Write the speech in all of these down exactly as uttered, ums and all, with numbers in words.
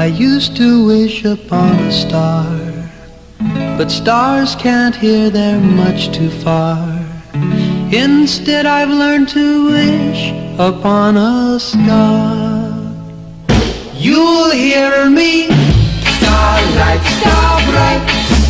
used to wish upon a star, but stars can't hear, they're much too far. Instead I've learned to wish upon a star. You'll hear me, starlight, star bright.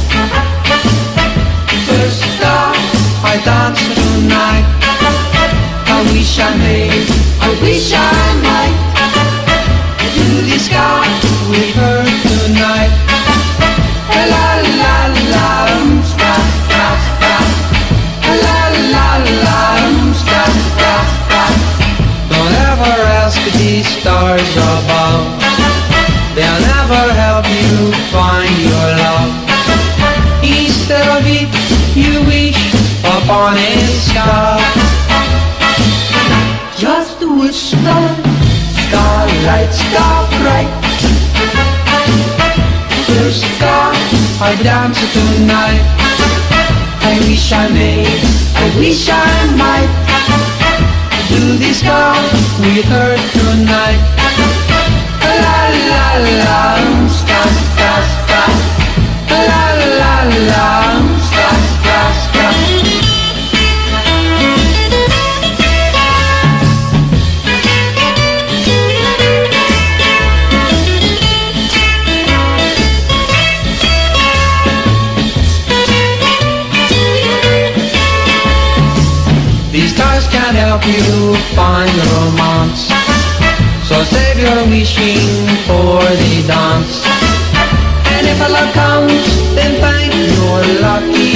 First star I dance tonight. I wish I may, I wish I might to the sky with her tonight. La la la la, um, sta sta sta. La la la, um, sta sta sta. Don't ever ask these stars above, they'll never help you find your love. Instead of it, you wish upon a star. Just wish star, starlight, star bright. First star I dance tonight. I wish I may, I wish I might do this star with her tonight. La la la, um, sta sta sta. La la la, um, sta sta sta. These stars can help you find romance, so save your wishing for the dance. And if a love comes, then thank your lucky